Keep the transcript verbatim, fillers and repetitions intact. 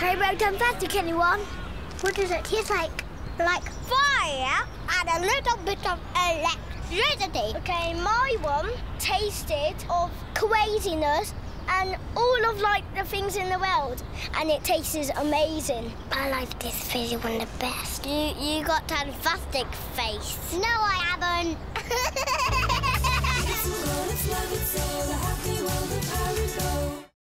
Hey, well done, fantastic, anyone? What does it taste like? Like fire and a little bit of electricity. OK, my one tasted of craziness and all of, like, the things in the world. And it tastes amazing. I like this fizzy one the best. You, you got fantastic face. No, I haven't.